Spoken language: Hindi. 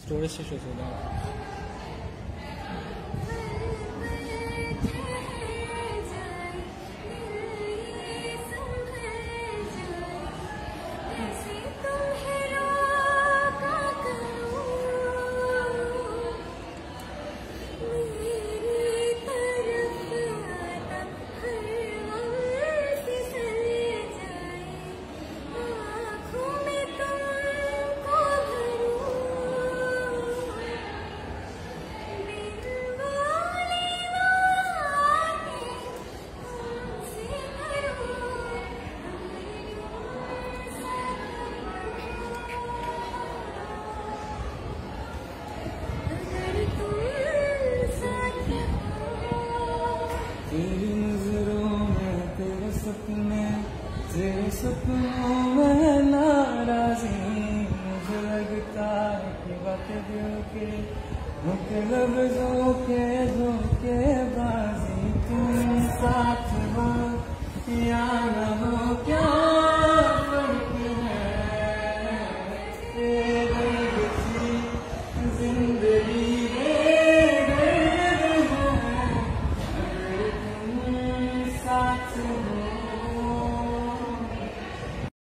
स्टोरेज शेष हो गया। तेरी नजरों में तेरे सपनों में नाराजी, मुझे लगता है कि बातें दिल के लफ्जों के धोखेबाजी।